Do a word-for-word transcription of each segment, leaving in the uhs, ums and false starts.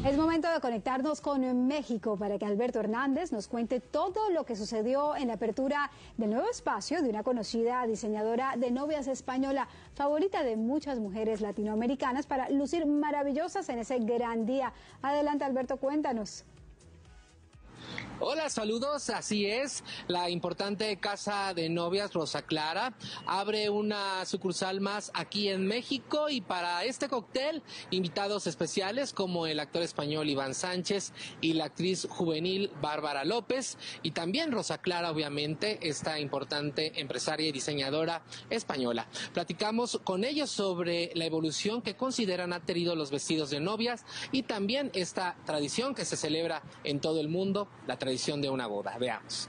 Es momento de conectarnos con México para que Alberto Hernández nos cuente todo lo que sucedió en la apertura del nuevo espacio de una conocida diseñadora de novias española, favorita de muchas mujeres latinoamericanas, para lucir maravillosas en ese gran día. Adelante, Alberto, cuéntanos. Hola, saludos, así es, la importante casa de novias Rosa Clara abre una sucursal más aquí en México, y para este cóctel invitados especiales como el actor español Iván Sánchez y la actriz juvenil Bárbara López, y también Rosa Clara, obviamente, esta importante empresaria y diseñadora española. Platicamos con ellos sobre la evolución que consideran ha tenido los vestidos de novias y también esta tradición que se celebra en todo el mundo, la tradición de una boda. Veamos.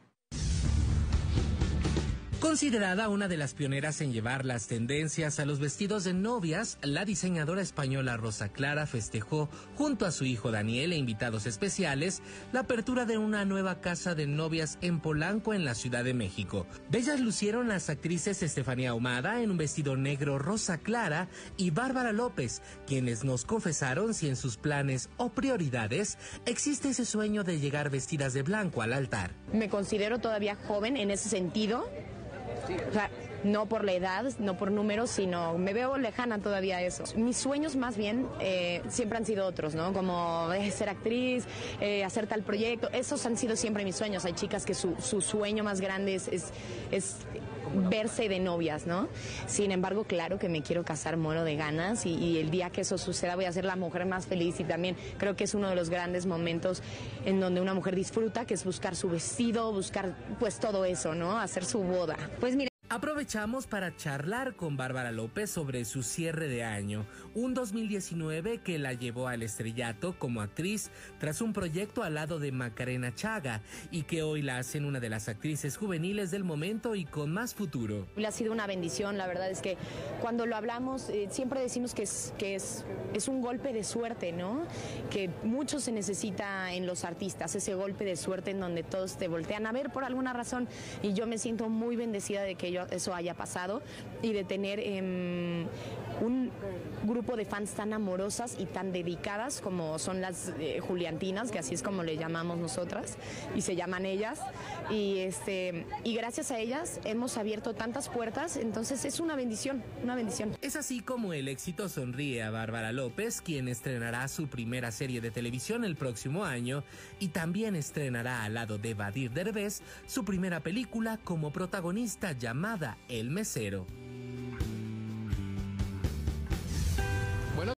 Considerada una de las pioneras en llevar las tendencias a los vestidos de novias, la diseñadora española Rosa Clara festejó junto a su hijo Daniel e invitados especiales la apertura de una nueva casa de novias en Polanco, en la Ciudad de México. Bellas lucieron las actrices Estefanía Ahumada en un vestido negro Rosa Clara y Bárbara López, quienes nos confesaron si en sus planes o prioridades existe ese sueño de llegar vestidas de blanco al altar. Me considero todavía joven en ese sentido. O sea, no por la edad, no por números, sino me veo lejana todavía a eso. Mis sueños más bien eh, siempre han sido otros, ¿no? Como eh, ser actriz, eh, hacer tal proyecto. Esos han sido siempre mis sueños. Hay chicas que su, su sueño más grande es, es, es verse de novias, ¿no? Sin embargo, claro que me quiero casar, muero de ganas, y, y el día que eso suceda voy a ser la mujer más feliz, y también creo que es uno de los grandes momentos en donde una mujer disfruta, que es buscar su vestido, buscar pues todo eso, ¿no? Hacer su boda. Pues mira, aprovechamos para charlar con Bárbara López sobre su cierre de año, un dos mil diecinueve que la llevó al estrellato como actriz tras un proyecto al lado de Macarena Chaga, y que hoy la hacen una de las actrices juveniles del momento y con más futuro. Ha sido una bendición, la verdad es que cuando lo hablamos eh, siempre decimos que, es, que es, es un golpe de suerte, ¿no? Que mucho se necesita en los artistas, ese golpe de suerte en donde todos te voltean a ver por alguna razón, y yo me siento muy bendecida de que yo eso haya pasado y de tener eh, un grupo de fans tan amorosas y tan dedicadas como son las eh, Juliantinas, que así es como le llamamos nosotras y se llaman ellas, y este y gracias a ellas hemos abierto tantas puertas. Entonces es una bendición, una bendición. Es así como el éxito sonríe a Bárbara López, quien estrenará su primera serie de televisión el próximo año, y también estrenará al lado de Badir Derbez su primera película como protagonista, llamada El Mesero.